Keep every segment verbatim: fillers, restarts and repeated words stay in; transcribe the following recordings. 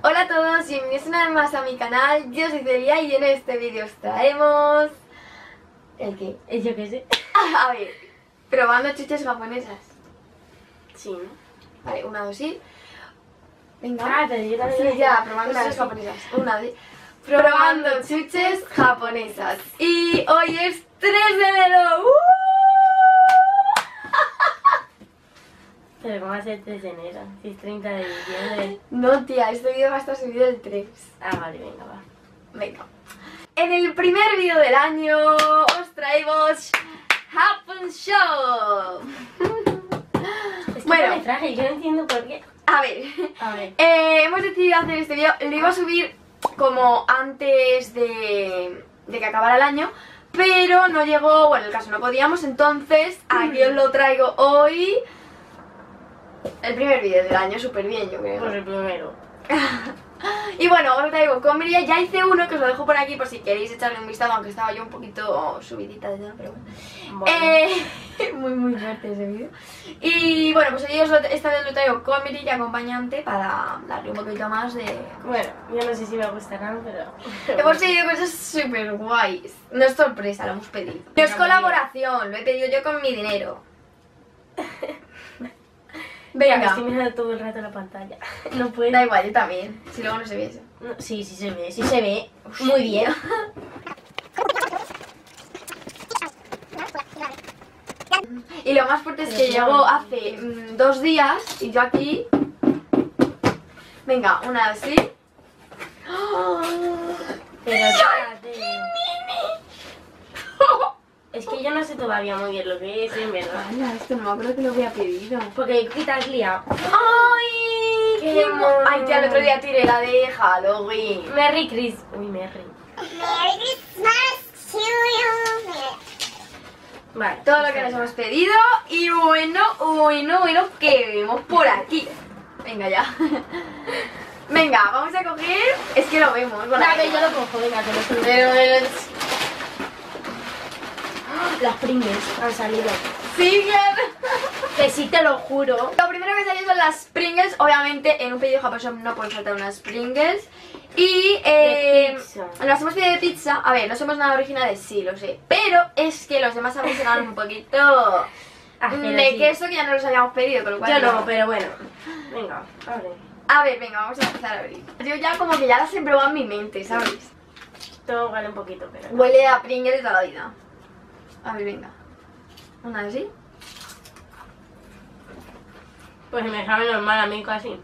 Hola a todos, bienvenidos una vez más a mi canal. Yo soy Celia y en este vídeo os traemos... ¿El qué? Es yo qué sé. A ver, probando chuches japonesas. Sí, ¿no? Vale, una, dos y... Venga. Ah, pero yo también. Sí, ya, probando Una, chuches sí. japonesas. Una, dos... Probando chuches japonesas. Y hoy es tres de enero. ¡Uh! Pero ¿cómo va a ser tres de enero? Si es treinta de diciembre. No, tía, este vídeo va a estar subido el tres. Ah, vale, venga, va. Venga. En el primer vídeo del año os traemos Japón Show. Es que Bueno. me traje, yo no entiendo por qué. A ver, A ver. eh, hemos decidido hacer este vídeo. Lo iba a subir como antes de, de que acabara el año, pero no llegó, bueno, el caso no podíamos, entonces aquí os lo traigo hoy. El primer vídeo del año, súper bien, yo creo. Pues el primero. Y bueno, os traigo comedia. Ya hice uno que os lo dejo por aquí por si queréis echarle un vistazo, aunque estaba yo un poquito subidita de tono, pero bueno. Vale. Eh, muy muy fuerte ese vídeo. Y bueno, pues hoy os lo- esta vez lo traigo comedy y acompañante para darle un poquito más de... Bueno, yo no sé si me gustarán, pero... Hemos pedido cosas súper guays. No es sorpresa, lo hemos pedido. No es colaboración, lo he pedido yo con mi dinero. Venga, Venga, estoy mirando todo el rato la pantalla. No puedo. da igual, yo también. Si luego no se ve eso. No, sí, sí se ve, sí se ve. Muy bien. Y lo más fuerte es que llegó hace mm, dos días y yo aquí... Venga, una así. Pero espérate. Es que yo no sé todavía muy bien lo que es, en verdad. Ala, esto no me acuerdo que lo había pedido. Porque ¿qué te has liado? ¡Ay! ¡Qué ¡Qué mo- mono! Ay, tía, el otro día tiré la de Halloween. Merry Chris. Uy, Merry. Merry Christmas to you. Vale. Todo lo que nos hemos pedido. Y bueno, bueno, bueno, que vemos por aquí. Venga, ya. Venga, vamos a coger... Es que lo vemos. por A ahí. ver, yo lo cojo, venga, que lo subo. Pero, pero... Las Pringles han salido. ¡Siguen! Que sí, te lo juro. Lo primero que salió son las Pringles. Obviamente en un pedido Japón Shop no pueden faltar unas Pringles. Y eh, De pizza. las hemos pedido de pizza. A ver, no somos nada originales, sí, lo sé. Pero es que los demás sabores eran un poquito Ah, pero de sí. queso que ya no los habíamos pedido, con lo cual Yo no, pero bueno. Venga, abre. A ver, venga, vamos a empezar a abrir. Yo ya como que ya las he probado en mi mente, ¿sabes? Todo vale un poquito, pero... no. Huele a Pringles de toda la vida. A ver, venga. Una así. Pues me sabe normal a mí casi.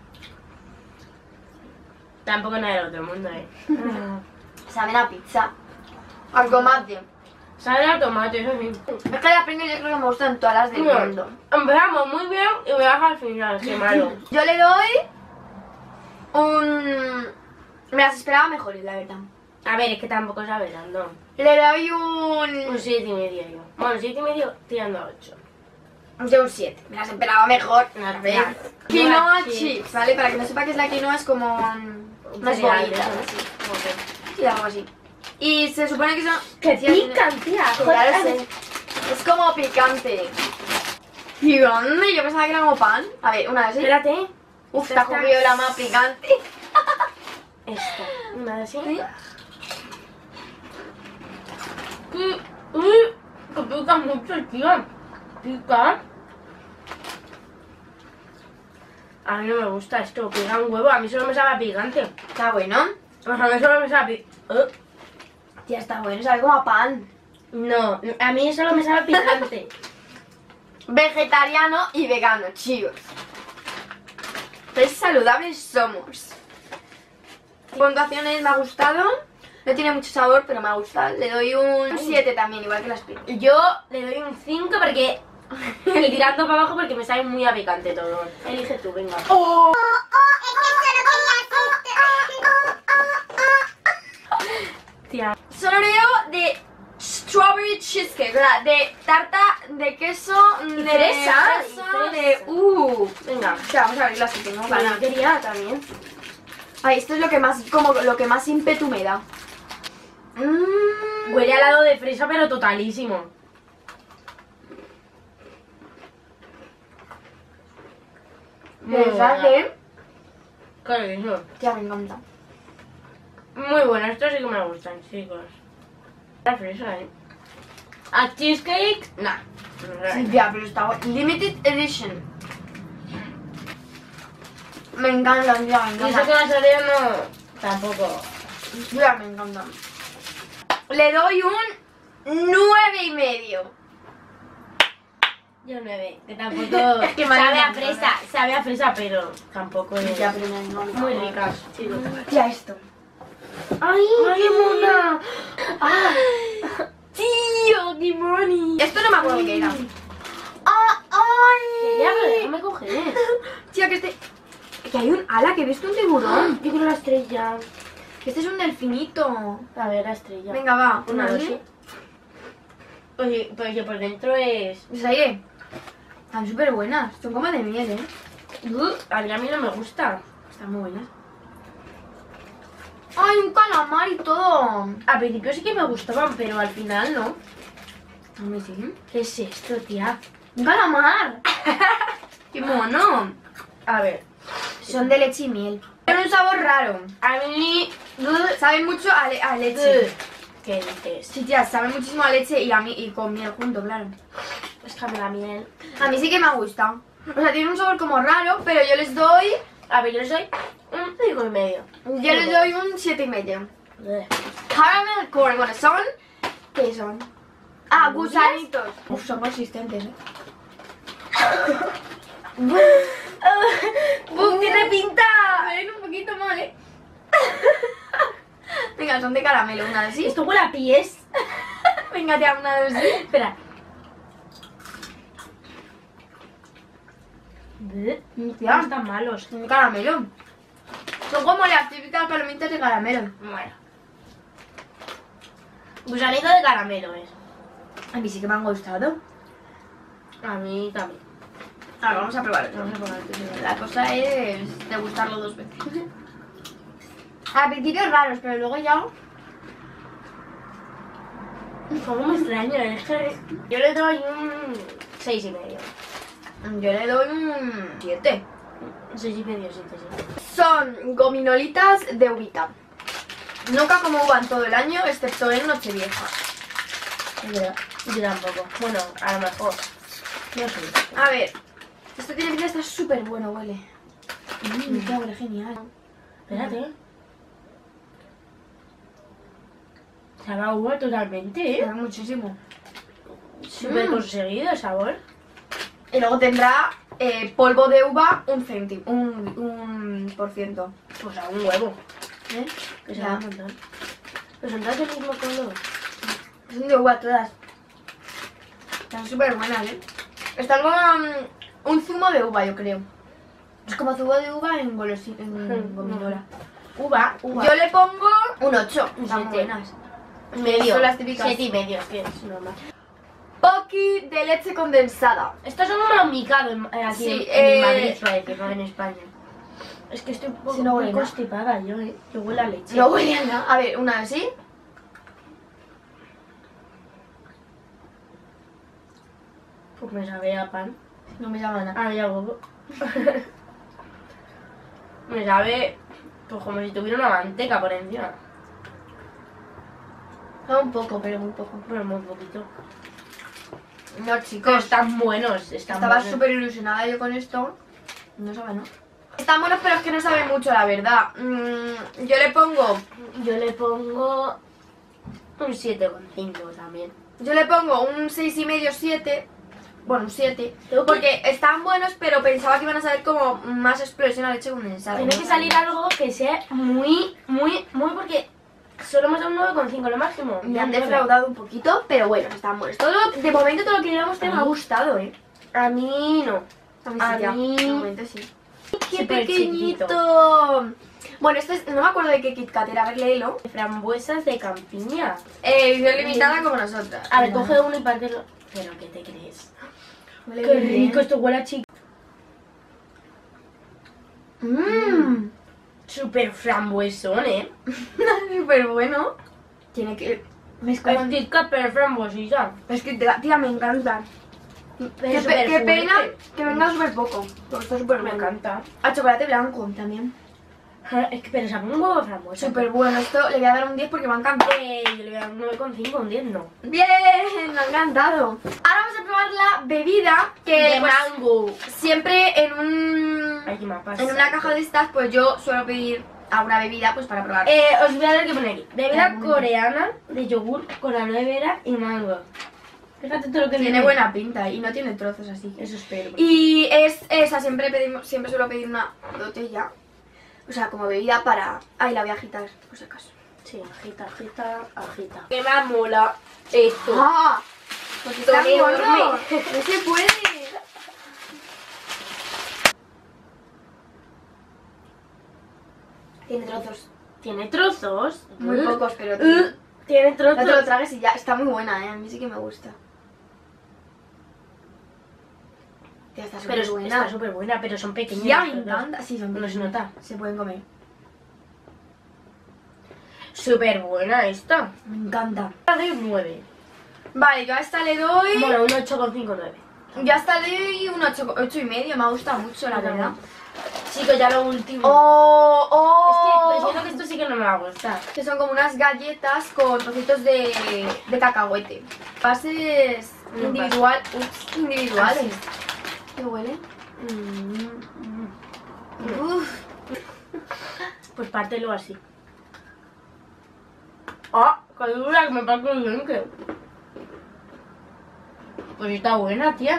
Tampoco nada del otro mundo, eh. Saben a pizza. Al tomate. Sabe a tomate, eso sí. Es que las Pringles yo creo que me gustan todas las del mundo. Empezamos muy bien y me baja al final, qué malo. Yo le doy un... Me las esperaba mejores, la verdad. A ver, es que tampoco sabe tanto. Le doy un... Un siete y medio yo. Bueno, siete y medio tirando a ocho. Yo un siete. Me las esperaba mejor. No, A no, ver. no. Quinoa No, chips, chips. ¿vale? Para que no sepa qué es la quinoa, es como... Un Más cereal bonita. de eso. Así. Ok. Sí, algo así. Y se supone que son... ¡Que sí, pican, tía! sí, ya lo Joder. sé. Es como picante. ¿Y dónde? Yo pensaba que era como pan. A ver, una vez. Espérate. Uf, te Esta ha cogido la más picante. Esta. Una de así. ¿Sí? Que, uy, que pica mucho, tío. Pica. A mí no me gusta esto, pica un huevo. A mí solo me sabe a picante. Está bueno. O sea, a mí solo me sabe a pi- ¿Eh? Tía, está bueno, sabe como a pan. No, a mí solo me sabe a picante. Vegetariano y vegano, chicos. Qué saludables somos. Puntuaciones me ha gustado. No tiene mucho sabor, pero me ha gustado. Le doy un siete también, igual que las Pringles. Yo le doy un cinco porque... Y tirando para abajo porque me sabe muy a picante todo. Elige tú, venga. ¡Oh! Tía. Soloreo de strawberry cheesecake, ¿verdad? De tarta de queso, de fresa, y fresa, fresa. de... Uh. Venga. O sea, vamos a abrirlo así que no Vale, gana. yo quería también. Ay, esto es lo que más, como lo que más ímpetu me da. Mm. Huele a helado de fresa, pero totalísimo. ¿Verdad, eh? Claro que no. Ya me encanta. Muy bueno, estos sí que me gustan, chicos. La fresa, ¿eh? A cheesecake, nah. Sí, ya, pero está bueno. Limited Edition. Me encanta, ya me Y eso que encanta. las Oreo no... Tampoco. Ya me encanta. Le doy un nueve y medio. Yo nueve, que tampoco... Es que me sabe a encanta, fresa, sabe a fresa, pero tampoco es... Ya, pero me encanta. Muy ricas, chicos. Ya esto. ¡Ay, qué mona! ¡Ah! ¡Tío, qué moni! Esto no me acuerdo qué era. ¡Ah! ¡Ay! Ya, pero déjame coger. Tía, que este... Que hay un ala, que he visto un tiburón. Yo quiero la estrella. Que este es un delfinito. A ver, la estrella. Venga, va. Una, Una, dos, dos. sí. Oye, pero que por dentro es... Pues ahí. Están súper buenas. Son como de miel, ¿eh? Uh, a mí, a mí no me gusta. Están muy buenas. ¡Ay, un calamar y todo! Al principio sí que me gustaban, pero al final no. A mí sí. ¿Qué es esto, tía? ¡Un calamar! ¡Qué mono! A ver. Son de leche y miel. Tienen un sabor raro. A mí... Saben mucho a, le- a leche. ¿Qué dices? Sí, tía, sabe muchísimo a leche y a mí y con miel junto, claro. Es que a mí la miel... A mí sí que me gusta. O sea, tiene un sabor como raro, pero yo les doy... A ver, yo soy un cinco y medio. Yo les doy un siete y medio. Eh. Caramel corn, bueno, son... ¿Qué son? Ah, ¿Alubias? gusanitos. Uf, son consistentes, ¿eh? ¡Bum, tiene pinta! Me ven un poquito mal, ¿eh? Venga, son de caramelo, una de sí. Esto huele a pies. Venga, tía, una de sí. Espera. Bleh, Tía, No están malos. son de caramelo. Son como las típicas palomitas de caramelo. Bueno. Gusanito de caramelo es. A mí sí que me han gustado. A mí también. Ahora vamos a probar. Vamos a probar esto. La cosa es degustarlo dos veces. Al principio raros, pero luego ya... Como me extraño, es que yo le doy un seis y medio. Yo le doy un siete. Seis y medio, siete, sí. Son gominolitas de uvita. Nunca como uva en todo el año, excepto en Nochevieja. Es verdad. Yo tampoco. Bueno, a lo mejor. No sé. A ver, esto tiene pinta de estar súper bueno, huele. Mmm, qué huele genial. Espérate. Sabe a uva totalmente, ¿eh? Sabe muchísimo. Súper Mm. conseguido el sabor. Y luego tendrá eh, polvo de uva un céntimo, un, un por ciento. Pues a un huevo. ¿Eh? Que Ya. sabe un montón. Pero son todas del mismo color. Son de uva todas. Están súper buenas, ¿eh? Están como mm, un zumo de uva, yo creo. Es como zumo de uva en, golosi- en Mm, gominola. Uva, uva. Yo le pongo un ocho. Un Están siete. buenas. medio. Son las típicas. Siete y medio, que es normal. Pocky de leche condensada. Estos son como los micados en- eh, aquí Sí, en, eh, en Madrid, parece, no en España. Es que estoy un poco Sí, no huele muy nada. constipada yo, eh. Yo huele a leche. No huele a nada. A ver, una así. Pues me sabe a pan. No me llama nada. Ah, ya huevo. Me sabe pues como si tuviera una manteca por encima. Ah, un poco, pero muy poco. Pero muy poquito. No, Pero chicos. están buenos, están Estaba buenos. súper ilusionada yo con esto. No sabe, ¿no? Están buenos, pero es que no sabe mucho, la verdad. Mm, yo le pongo... Yo le pongo un siete coma cinco también. Yo le pongo un seis y medio, siete. Bueno, un siete. Tengo que- Porque están buenos, pero pensaba que iban a saber como más explosión a leche condensada. Tiene que salir algo que sea muy, muy, muy porque solo hemos dado un nueve coma cinco lo máximo. Me Ya han nueve. defraudado un poquito, pero bueno, están buenos. Todo lo- de momento todo lo que llevamos te me ha gustado, ¿eh? A mí no. A mí, A sí, ya. mí- De momento sí. ¡Qué Súper pequeñito! chiquitito. Bueno, esto es... No me acuerdo de qué Kit Kat era. A ver, léelo. Frambuesas de campiña. Eh, edición limitada como nosotras. A ver, coge uno y pártelo. ¿Pero qué te crees? Huele Qué bien. rico, esto huele a chico. Mmm. Súper frambuesón, ¿eh? Súper bueno. Tiene que... Es como... Es Kit Kat, pero frambuesilla. Es que, tía, tía, me encanta. Pero Qué, súper pe- qué fuerte. pena que venga súper poco. Porque está súper Me bueno. encanta. A chocolate blanco también. Es que pero sabe un huevo de frambuesa. Súper bueno, esto le voy a dar un diez porque me ha encantado. Eh, yo le voy a dar un nueve coma cinco, un diez no. Bien, me ha encantado. Ahora vamos a probar la bebida que De pues, mango. siempre en un Ay, qué me ha en pasado. una caja de estas pues yo suelo pedir alguna bebida pues para probar. Eh, os voy a dar que poner aquí. Bebida Eh, coreana de yogur con aloe vera y mango. Fíjate todo lo que Tiene viene. buena pinta y no tiene trozos así. Eso espero. Y es esa, siempre pedimos, siempre suelo pedir una botella. O sea, como bebida para... Ay, la voy a agitar, por si acaso. Sí, agita, agita, agita. Que me mola esto. ¡Ah! Porque está Tony, gordo. dormí. No se puede. Tiene trozos. Tiene trozos. Muy Uh, pocos, pero uh, tiene. Tiene No trozos. te lo tragues y ya. Está muy buena, ¿eh? A mí sí que me gusta. Tía, está Pero súper es- buena. está súper buena, pero son pequeños. Ya, me los trozos. encanta. Sí, son No se pequeños. nota. Se pueden comer. Súper buena esta. Me encanta. Le doy un nueve. Vale, yo a esta le doy... Bueno, un ocho coma cinco nueve. Yo a esta le doy un ocho, ocho y medio. Me ha gustado mucho, la verdad. Chicos, ya lo último. ¡Oh! ¡Oh! Es que pues, siento que esto sí que no me va a gustar. Que son como unas galletas con trocitos de, de cacahuete. Bases No individual, ups, individuales. ¿Qué huele? Mm, Uf. Pues pártelo así. ¡Ah! ¡Qué dura que me parto el diente! Pues está buena, tía.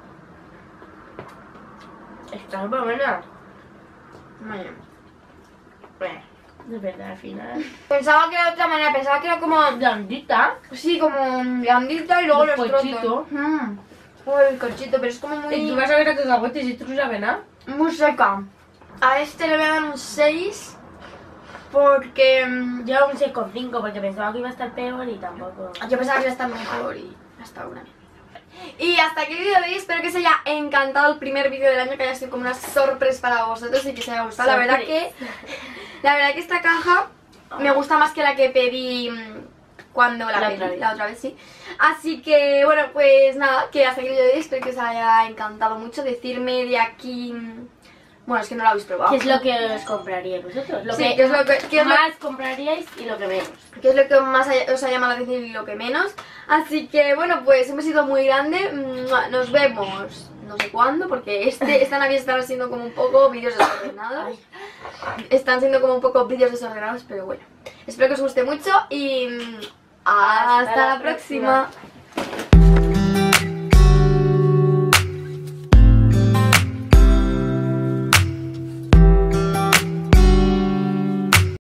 Está súper buena. Vaya. Bueno, de verdad, al final. Pensaba que era de otra manera, pensaba que era como... Blandita. Sí, como blandita y luego los Bizcochito. trozos. Mm. Uy, el cochito, pero es como Y tú muy, vas a ver a cacahuete si tú no sabes nada. muy seca. A este le voy a dar un seis porque... mm, Yo un seis coma cinco porque pensaba que iba a estar peor y tampoco. Yo pensaba que iba a estar mejor y hasta una mierda. Y hasta aquí el vídeo de hoy, espero que os haya encantado el primer vídeo del año, que haya sido como una sorpresa para vosotros y que os haya gustado. La verdad que, la verdad que esta caja me gusta más que la que pedí mm, cuando la, La pedí, otra vez. la otra vez, sí. Así que, bueno, pues nada, que hasta aquí el vídeo de hoy, espero que os haya encantado mucho. Decirme de aquí... mm, Bueno, es que no lo habéis probado. ¿Qué es lo que os compraríais vosotros? Lo Sí, que ¿qué es lo que- qué es lo- más compraríais y lo que menos. ¿Qué es lo que más haya- os ha llamado la atención y lo que menos? Así que bueno, pues un besito muy grande. Mua, Nos vemos no sé cuándo, porque este, esta Navidad están siendo como un poco vídeos desordenados. Están siendo como un poco vídeos desordenados, pero bueno. Espero que os guste mucho y mm, hasta, Hasta la la próxima. próxima.